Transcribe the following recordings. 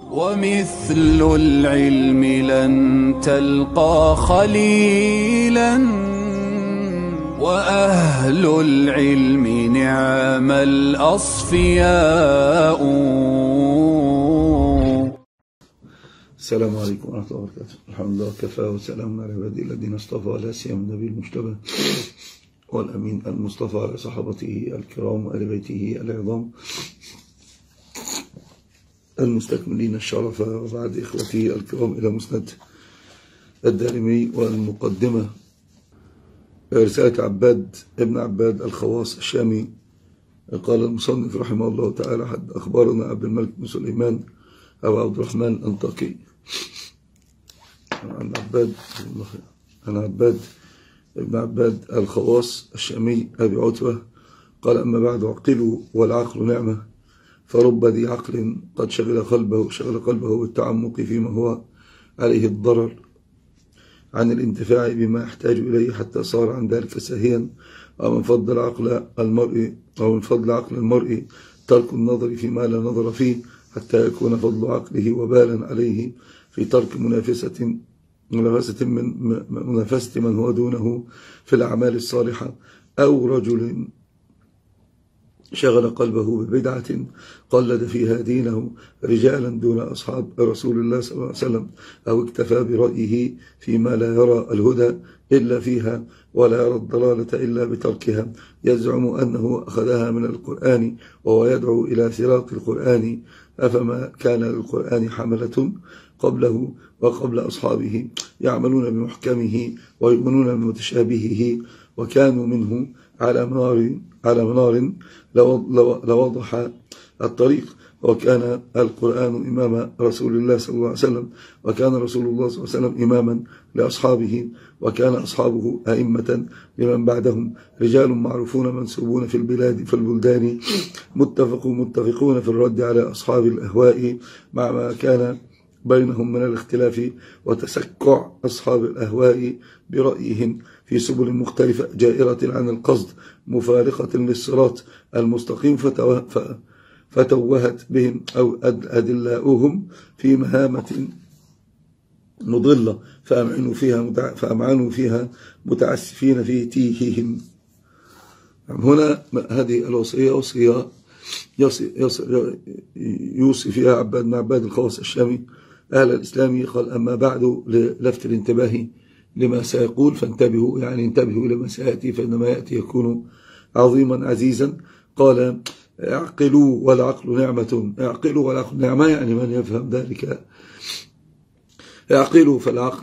ومثل العلم لن تلقى خليلا، وأهل العلم نعم الأصفياء. السلام عليكم ورحمة الله وبركاته. الحمد لله وكفى وسلام على عباده الذين اصطفى، لا سيما النبي المجتبى والأمين المصطفى على صحابته الكرام وآل بيته العظام المستكملين الشرف. وبعد إخوتي الكرام إلى مسند الدارمي والمقدمة رسالة عباد ابن عباد الخواص الشامي. قال المصنف رحمه الله تعالى: حد أخبرنا عبد الملك بن سليمان أو عبد الرحمن الأنطاكي عن عباد ابن عباد الخواص الشامي أبي عتبة قال: أما بعد، عقلوا والعقل نعمة، فرب ذي عقل قد شغل قلبه بالتعمق فيما هو عليه الضرر عن الانتفاع بما يحتاج إليه حتى صار عن ذلك ساهيا. ومن فضل عقل المرء ترك النظر فيما لا نظر فيه حتى يكون فضل عقله وبالا عليه في ترك منافسة من هو دونه في الأعمال الصالحة، أو رجل شغل قلبه ببدعة قلد فيها دينه رجالا دون أصحاب رسول الله صلى الله عليه وسلم، أو اكتفى برأيه فيما لا يرى الهدى إلا فيها ولا يرى الضلالة إلا بتركها، يزعم أنه أخذها من القرآن وهو يدعو إلى صراط القرآن. أفما كان للقرآن حملة قبله وقبل أصحابه يعملون بمحكمه ويؤمنون بمتشابهه، وكانوا منه على منار لوضح الطريق. وكان القرآن إمام رسول الله صلى الله عليه وسلم، وكان رسول الله صلى الله عليه وسلم إماما لأصحابه، وكان أصحابه أئمة لمن بعدهم، رجال معروفون منسوبون في البلدان متفقون في الرد على أصحاب الأهواء مع ما كان بينهم من الاختلاف وتسكع أصحاب الأهواء برأيهم في سبل مختلفة جائرة عن القصد مفارقة للصراط المستقيم، فتوهت بهم أو أدلاؤهم في مهامة مضلة فأمعنوا فيها متعسفين في تيههم. هنا هذه الوصية وصية يوصي فيها عباد بن عباد الخواص الشامي أهل الإسلام. قال: أما بعد، لفت الانتباه لما سيقول، فانتبهوا، يعني انتبهوا إلى ما سيأتي، فإنما يأتي يكون عظيما عزيزا. قال: اعقلوا والعقل نعمة. اعقلوا والعقل نعمة، يعني من يفهم ذلك. اعقلوا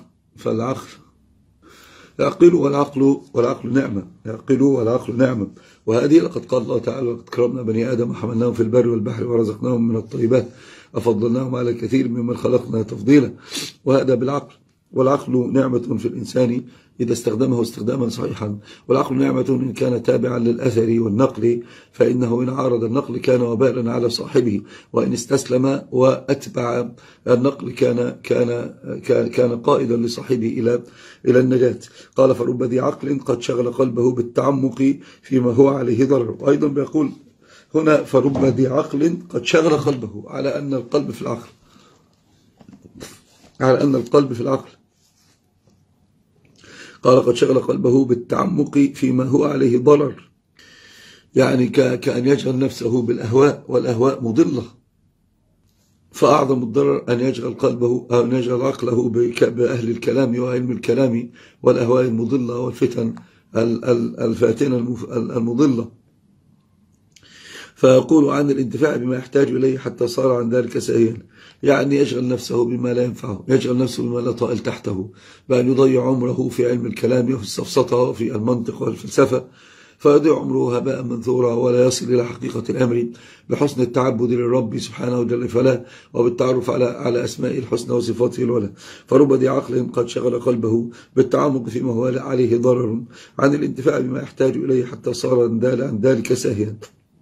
اعقلوا والعقل نعمة. اعقلوا والعقل نعمة. وهذه لقد قال الله تعالى: لقد كرمنا بني آدم وحملناهم في البر والبحر ورزقناهم من الطيبات وفضلناهم على كثير ممن خلقنا تفضيلا. وهذا بالعقل. والعقل نعمة في الإنسان إذا استخدمه استخداما صحيحا، والعقل نعمة إن كان تابعا للأثر والنقل، فإنه إن عارض النقل كان وبالا على صاحبه، وإن استسلم وأتبع النقل كان قائدا لصاحبه إلى النجاة. قال: فرب ذي عقل قد شغل قلبه بالتعمق فيما هو عليه ضرر. وأيضا بيقول هنا: فرب ذي عقل قد شغل قلبه، على أن القلب في العقل، قال: قد شغل قلبه بالتعمق فيما هو عليه ضرر، يعني كأن يشغل نفسه بالأهواء، والأهواء مضلة. فأعظم الضرر أن يشغل قلبه أو أن يشغل عقله بأهل الكلام وعلم الكلام والأهواء المضلة والفتن الفاتنة المضلة. فيقول عن الانتفاع بما يحتاج إليه حتى صار عن ذلك ساهيا، يعني يشغل نفسه بما لا ينفعه، يشغل نفسه بما لا طائل تحته، بأن يضيع عمره في علم الكلام وفي السفسطة وفي المنطق والفلسفة، فيضيع عمره هباء منثورا ولا يصل إلى حقيقة الأمر بحسن التعبد للرب سبحانه جل فلا، وبالتعرف على أسماء الحسنى وصفاته العلى. فرب ذي عقل قد شغل قلبه بالتعمق فيما هو عليه ضرر عن الانتفاع بما يحتاج إليه حتى صار عن ذلك ساهيا.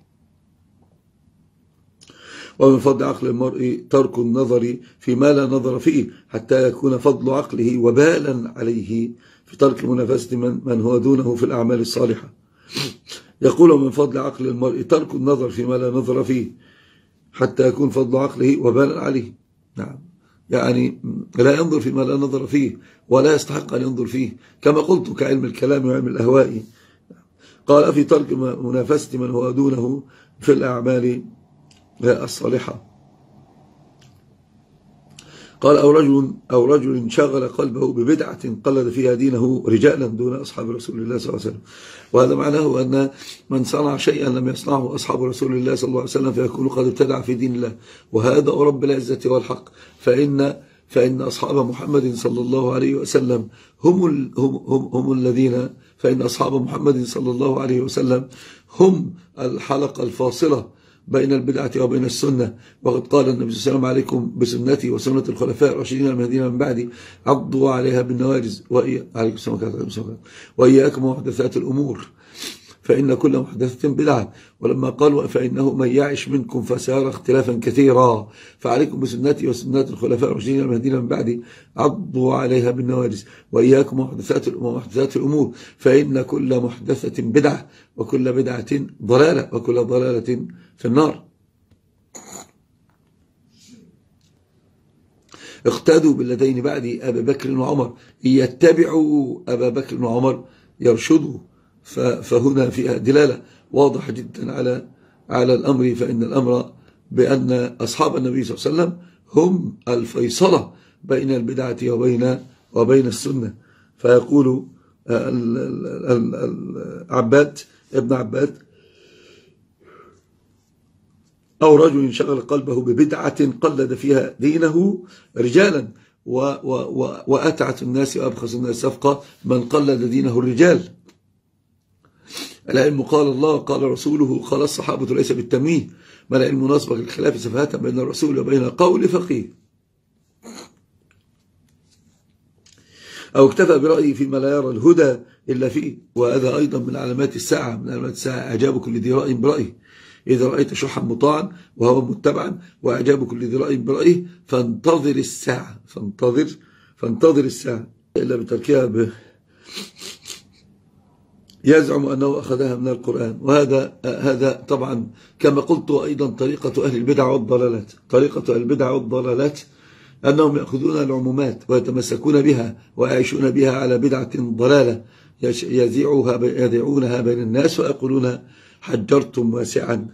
ومن فضل عقل المرء ترك النظر فيما لا نظر فيه حتى يكون فضل عقله وبالا عليه في ترك منافسة من هو دونه في الأعمال الصالحة. يقول: من فضل عقل المرء ترك النظر فيما لا نظر فيه حتى يكون فضل عقله وبالا عليه. نعم، يعني لا ينظر فيما لا نظر فيه ولا يستحق أن ينظر فيه، كما قلت كعلم الكلام وعلم الأهواء. قال في ترك منافسة من هو دونه في الأعمال الصالحة. قال أو رجل شغل قلبه ببدعة قلد فيها دينه رجالا دون أصحاب رسول الله صلى الله عليه وسلم. وهذا معناه أن من صنع شيئا لم يصنعه أصحاب رسول الله صلى الله عليه وسلم فيكون قد ابتدع في دين الله، وهذا رب العزة والحق. فإن أصحاب محمد صلى الله عليه وسلم هم الذين، فإن أصحاب محمد صلى الله عليه وسلم هم الحلقة الفاصلة بين البدعة وبين السنة. وقد قال النبي صلى الله عليه وسلم: عليكم بسنتي وسنة الخلفاء الراشدين المهديين من بعدي عضوا عليها بالنواجذ وإياكم ومحدثات الأمور فإن كل محدثة بدعة. ولما قالوا: فإنه من يعش منكم فسيرى اختلافا كثيرا فعليكم بسنتي وسنة الخلفاء الراشدين المهديين من بعدي عضوا عليها بالنواجذ وإياكم ومحدثات الأمور فإن كل محدثة بدعة وكل بدعة ضلالة وكل ضلالة في النار. اقتدوا بالذين بعدي أبي بكر وعمر، يتبعوا أبا بكر وعمر يرشدوا. فهنا فيها دلالة واضحة جدا على الأمر، فإن الأمر بأن أصحاب النبي صلى الله عليه وسلم هم الفيصلة بين البدعة وبين السنة. فيقول ابن عباد: أو رجل شغل قلبه ببدعة قلد فيها دينه رجالا وأتعت الناس وأبخس الناس صفقة من قلد دينه الرجال. العلم قال الله قال رسوله قال الصحابة ليس بالتمويه، ما العلم نسبق الخلاف سفهاتا بين الرسول وبين قول فقيه. أو اكتفى برأيه فيما لا يرى الهدى إلا فيه، وهذا أيضا من علامات الساعة. من علامات الساعة إعجاب كل ذي رأي برأيه. إذا رأيت شحا مطاعا وهو متبعا وإعجاب كل ذي رأي برأيه فانتظر الساعة. فانتظر الساعة إلا بتركها يزعم أنه أخذها من القرآن. وهذا طبعا كما قلت أيضا طريقة أهل البدع والضلالات. طريقة البدع والضلالات أنهم يأخذون العمومات ويتمسكون بها ويعيشون بها على بدعة ضلالة يذيعونها بين الناس ويقولون حجرتم واسعا،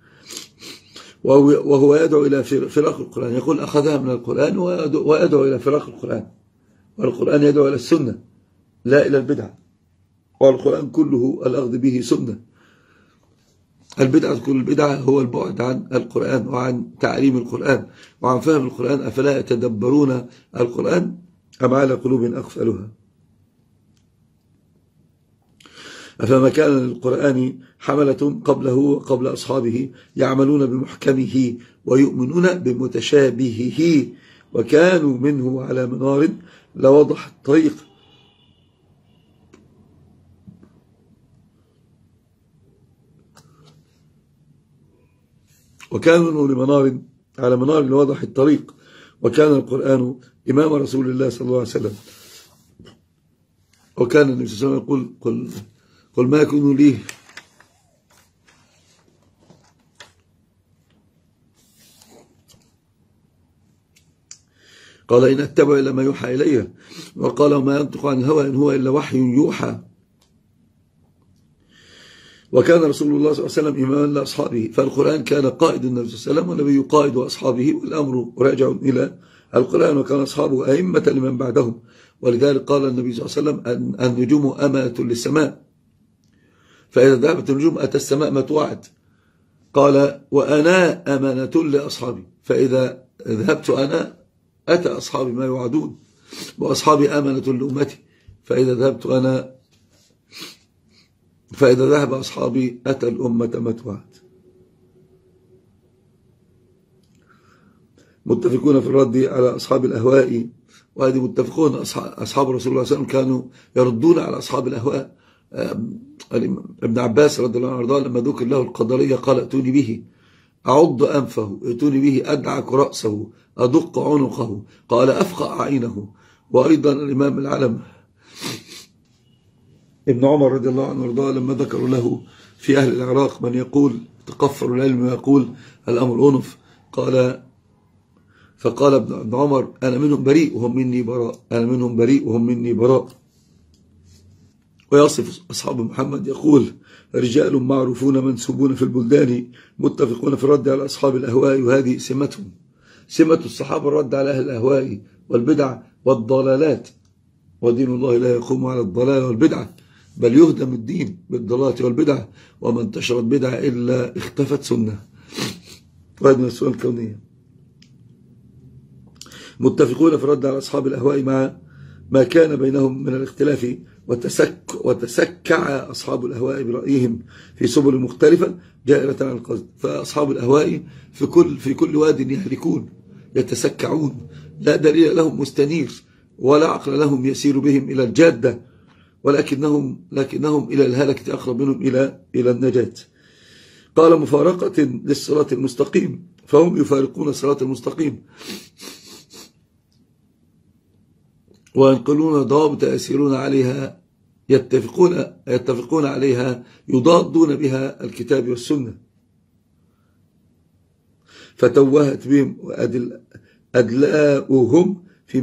وهو يدعو إلى فراق القرآن. يقول أخذها من القرآن ويدعو إلى فراق القرآن، والقرآن يدعو إلى السنة لا إلى البدعة، والقرآن كله الأخذ به سنة. البدعة كل البدعة هو البعد عن القرآن وعن تعليم القرآن وعن فهم القرآن. أفلا يتدبرون القرآن أم على قلوب أقفلها؟ أفما كان للقرآن حملة قبله وقبل أصحابه يعملون بمحكمه ويؤمنون بمتشابهه وكانوا منه على منار لوضح الطريق. وكانوا على منار لوضح الطريق. وكان القرآن إمام رسول الله صلى الله عليه وسلم. وكان النبي صلى الله عليه وسلم يقول قل ما يكون لي قال إن أتبع إلا ما يوحى إلي. وقال وما ينطق عن الهوى إن هو إلا وحي يوحى. وكان رسول الله صلى الله عليه وسلم إماما لأصحابه، فالقرآن كان قائد النبي صلى الله عليه وسلم والنبي قائد أصحابه، والأمر راجع إلى القرآن. وكان أصحابه أئمة لمن بعدهم، ولذلك قال النبي صلى الله عليه وسلم النجوم أمانة للسماء، فإذا ذهبت النجوم أتى السماء ما توعد. قال وأنا أمانة لأصحابي، فإذا ذهبت أنا أتى أصحابي ما يوعدون، وأصحابي أمانة لأمتي، فإذا ذهب أصحابي أتى الأمة ما توعد. متفقون في الرد على أصحاب الأهواء، وهذه متفقون. أصحاب رسول الله صلى الله عليه وسلم كانوا يردون على أصحاب الأهواء. ابن عباس رضي الله عنه وارضاه لما ذكر له القدرية قال ائتوني به أعض أنفه، ائتوني به أدعك رأسه أدق عنقه، قال أفقع عينه. وأيضا الإمام العلم ابن عمر رضي الله عنه وارضاه لما ذكروا له في أهل العراق من يقول تقفر العلم ويقول الأمر أنف، قال فقال ابن عمر: أنا منهم بريء وهم مني براء، أنا منهم بريء وهم مني براء. ويصف أصحاب محمد يقول: رجال معروفون منسوبون في البلدان متفقون في الرد على أصحاب الأهواء، وهذه سمتهم، سمة الصحابة الرد على أهل الأهواء والبدع والضلالات، ودين الله لا يقوم على الضلال والبدعة، بل يهدم الدين بالضلالات والبدعة، وما انتشرت بدعة إلا اختفت سنة. وهذه من السنة الكونية. متفقون في الرد على أصحاب الأهواء مع ما كان بينهم من الاختلاف، وتسكع أصحاب الأهواء برأيهم في سبل مختلفة جائرة عن القصد. فأصحاب الأهواء في كل واد يهلكون يتسكعون، لا دليل لهم مستنير ولا عقل لهم يسير بهم إلى الجادة، لكنهم إلى الهلكة أقرب منهم إلى النجاة. قال: مفارقة للصراط المستقيم، فهم يفارقون الصراط المستقيم وينقلون ضوابط يسيرون عليها، يتفقون عليها، يضادون بها الكتاب والسنة. فتوهت بهم أدلاؤهم في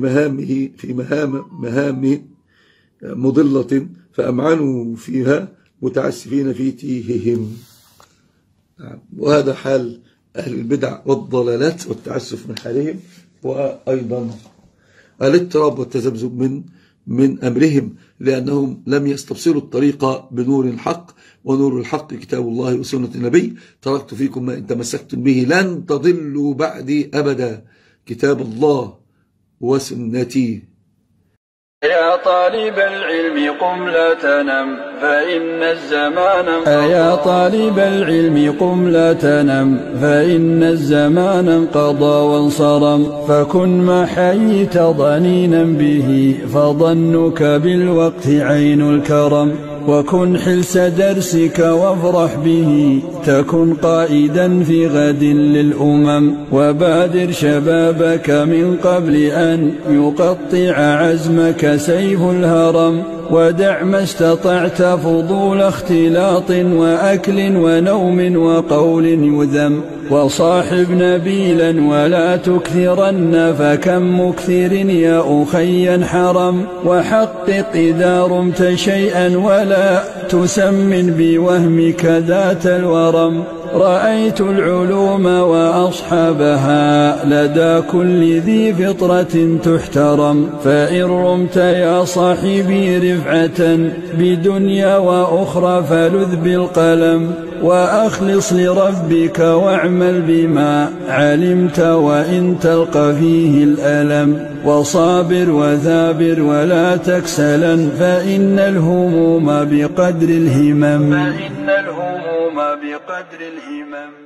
مهام مضلة، فأمعنوا فيها متعسفين في تيههم. وهذا حال أهل البدع والضلالات والتعسف من حالهم، وأيضا الاضطراب والتذبذب من أمرهم، لأنهم لم يستبصروا الطريق بنور الحق، ونور الحق كتاب الله وسنة النبي. تركت فيكم ما إن تمسكتم به لن تضلوا بعدي أبدا، كتاب الله وسنتي. يا طالب العلم قم لا تنم فإن الزمان انقضى. يا طالب العلم قم لا تنم فإن الزمان انقضى وانصرم، فكن ما حييت ضنينا به، فظنك بالوقت عين الكرم. وكن حلس درسك وافرح به، تكن قائدا في غد للأمم. وبادر شبابك من قبل أن يقطع عزمك سيف الهرم. ودع ما استطعت فضول اختلاط وأكل ونوم وقول يذم. وصاحب نبيلا ولا تكثرن، فكم مكثر يا أخي حرم. وحقق إذا رمت شيئا ولا تسمن بوهمك ذات الورم. رأيت العلوم وأصحابها لدى كل ذي فطرة تحترم. فإن رمت يا صاحبي رفعة بدنيا وأخرى فلذ بالقلم. وأخلص لربك واعمل بما علمت، وإن تلقى فيه الألم. وصابر وثابر ولا تكسلا، فإن الهموم بقدر الهمم.